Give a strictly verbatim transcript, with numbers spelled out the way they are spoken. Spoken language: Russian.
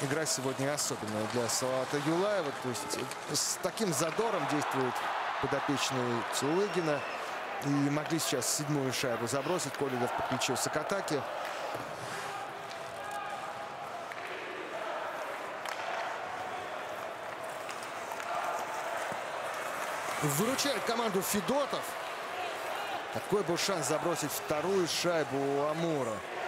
игра сегодня особенная для Салавата Юлаева. То есть с таким задором действует подопечный Цулыгина. И могли сейчас седьмую шайбу забросить. Коледов подключился к атаке. Выручает команду Федотов. Такой был шанс забросить вторую шайбу у Амура.